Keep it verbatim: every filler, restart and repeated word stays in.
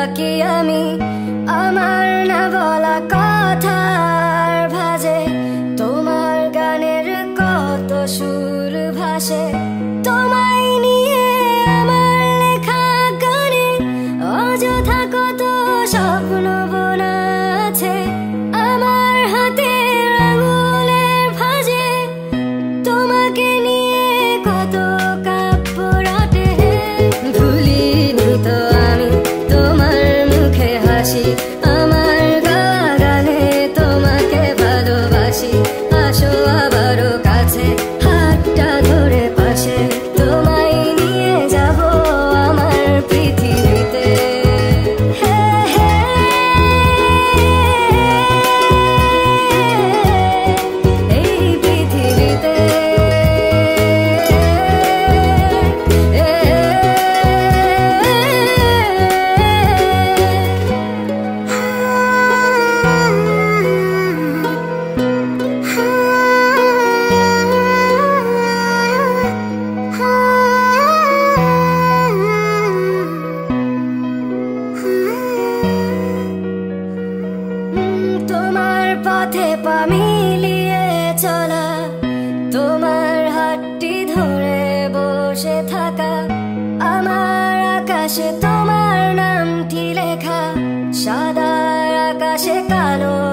বাকি আমি আমার না বলা কথার ভাজে তোমার গানের কত সুর ভাসে তোমায় নিয়ে আমার লেখা গানে অযথা কত স্বপ্ন বোনা আছে আমার হাতের আঙুলের ভাঁজে তোমাকে নিয়ে কত কাব্য রটে ভুলিনি তো আমি তোমার মুখে হাসি আমার গাওয়া গানে তোমাকে ভালোবাসি আসো আবারও কাছে হাতটা ধরে পাশে তোমায় নিয়ে যাব আমার পৃথিবীতে এই পৃথিবীতে তোমার পথে পা মিলিয়ে চলা তোমার হাতটি ধরে বসে থাকা আমার আকাশে তোমার নামটি লেখা সাদা আকাশে কালো